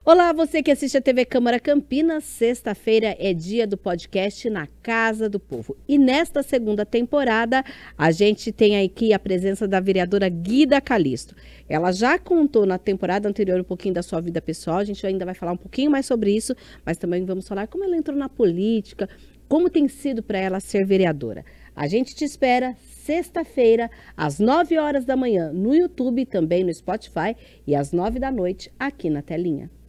Olá, você que assiste a TV Câmara Campinas, sexta-feira é dia do podcast Na Casa do Povo. E nesta segunda temporada, a gente tem aqui a presença da vereadora Guida Calisto. Ela já contou na temporada anterior um pouquinho da sua vida pessoal, a gente ainda vai falar um pouquinho mais sobre isso, mas também vamos falar como ela entrou na política, como tem sido para ela ser vereadora. A gente te espera sexta-feira, às 9 horas da manhã, no YouTube, também no Spotify, e às 9 da noite, aqui na telinha.